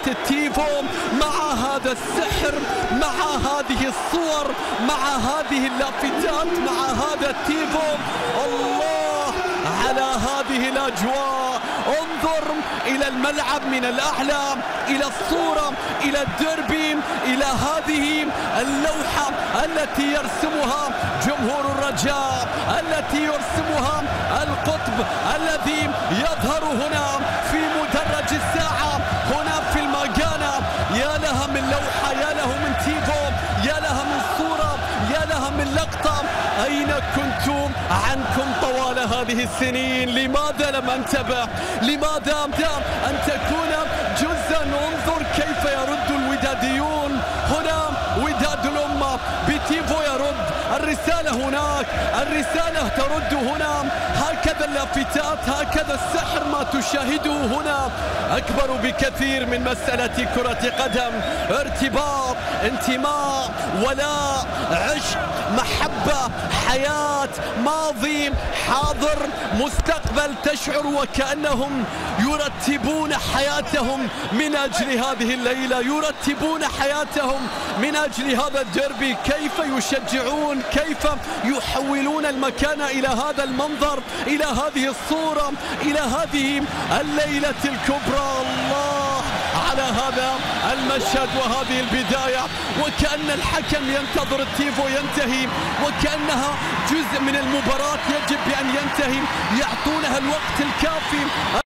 التيفو، مع هذا السحر، مع هذه الصور، مع هذه اللافتات، مع هذا التيفو. الله على هذه الأجواء. انظر إلى الملعب من الأعلى، إلى الصورة، إلى الديربي، إلى هذه اللوحة التي يرسمها جمهور الرجاء، التي يرسمها القطب الذي يظهر هنا في مدرج الساعة، هنا في الماجانا. يا لها من لوحة، يا له من تيفو، يا لها من صورة، يا لها من لقطة. أين كنتم عنكم طوال هذه السنين؟ لماذا لم أنتبه؟ لماذا أن تكون جزءا؟ انظر كيف يرد الوداديون هنا، وداد الأمة بتيفو يرد الرسالة هناك، الرسالة ترد هنا. هكذا اللافتات، هكذا السحر ما تشاهده هنا أكبر بكثير من مسألة كرة قدم. ارتباط، انتماء، ولاء، عشق، محبة، حياة، ماضي، حاضر، مستقبل. تشعر وكأنهم يرتبون حياتهم من أجل هذه الليلة، يرتبون حياتهم من أجل هذا الديربي. كيف يشجعون، كيف يحولون المكان إلى هذا المنظر، إلى هذه الصورة، إلى هذه الليلة الكبرى. الله على هذا المشهد وهذه البداية، وكأن الحكم ينتظر التيفو ينتهي، وكأنها جزء من المباراة يجب أن ينتهي، يعطونها الوقت الكافي.